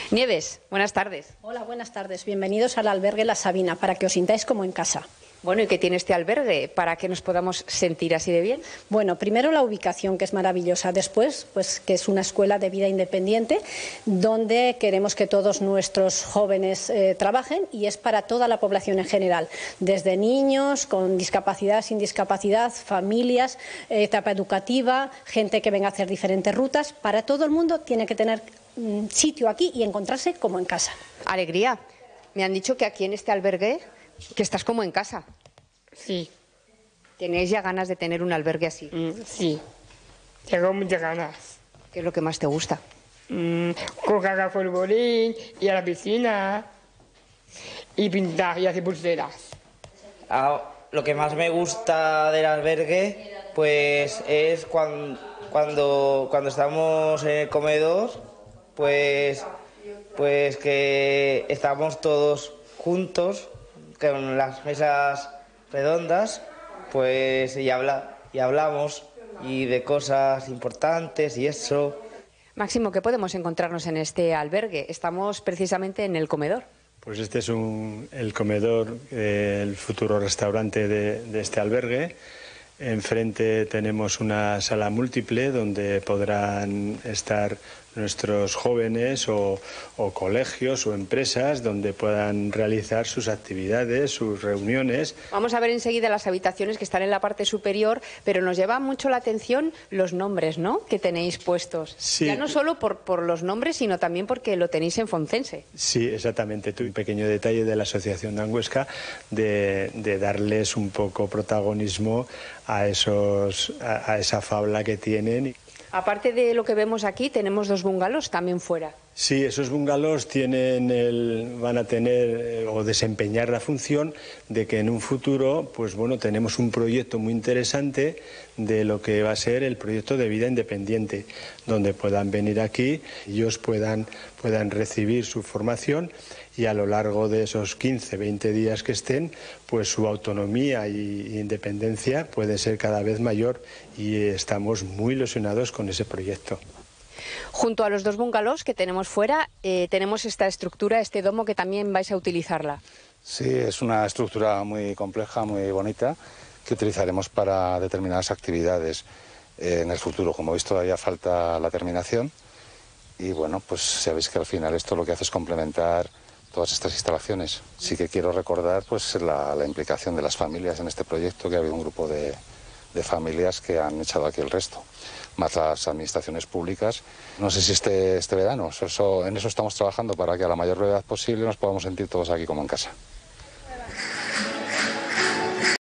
Nieves, buenas tardes. Hola, buenas tardes. Bienvenidos al albergue La Sabina, para que os sintáis como en casa. Bueno, ¿y qué tiene este albergue para que nos podamos sentir así de bien? Bueno, primero la ubicación, que es maravillosa. Después, pues que es una escuela de vida independiente donde queremos que todos nuestros jóvenes trabajen, y es para toda la población en general, desde niños con discapacidad, sin discapacidad, familias, etapa educativa, gente que venga a hacer diferentes rutas. Para todo el mundo tiene que tener sitio aquí y encontrarse como en casa. Alegría. Me han dicho que aquí en este albergue que estás como en casa. Sí. ¿Tenéis ya ganas de tener un albergue así? Sí. Tengo muchas ganas. ¿Qué es lo que más te gusta? Jugar al futbolín, ir a la piscina y pintar y hacer pulseras. Lo que más me gusta del albergue pues es cuando estamos en el comedor, pues que estamos todos juntos con las mesas redondas, pues y hablamos y de cosas importantes y eso. Máximo, ¿qué podemos encontrarnos en este albergue? Estamos precisamente en el comedor. Pues este es el comedor, el futuro restaurante de este albergue. Enfrente tenemos una sala múltiple donde podrán estar nuestros jóvenes o colegios o empresas donde puedan realizar sus actividades, sus reuniones. Vamos a ver enseguida las habitaciones que están en la parte superior, pero nos llama mucho la atención los nombres, ¿no?, que tenéis puestos. Sí. Ya no solo por los nombres, sino también porque lo tenéis en Foncense. Sí, exactamente. Un pequeño detalle de la Asociación de Anguesca de darles un poco protagonismo a esa fabla que tienen. Aparte de lo que vemos aquí, tenemos 2 bungalows también fuera. Sí, esos bungalows van a tener o desempeñar la función de que en un futuro, pues bueno, tenemos un proyecto muy interesante de lo que va a ser el proyecto de vida independiente, donde puedan venir aquí, ellos puedan recibir su formación y a lo largo de esos 15, 20 días que estén, pues su autonomía e independencia puede ser cada vez mayor, y estamos muy ilusionados con ese proyecto. Junto a los 2 bungalows que tenemos fuera, tenemos esta estructura, este domo, que también vais a utilizarla. Sí, es una estructura muy compleja, muy bonita, que utilizaremos para determinadas actividades en el futuro. Como veis, todavía falta la terminación y bueno, pues sabéis que al final esto lo que hace es complementar todas estas instalaciones. Sí que quiero recordar pues la implicación de las familias en este proyecto, que ha habido un grupo de familias que han echado aquí el resto, más las administraciones públicas. No sé si este verano, en eso estamos trabajando para que a la mayor brevedad posible nos podamos sentir todos aquí como en casa.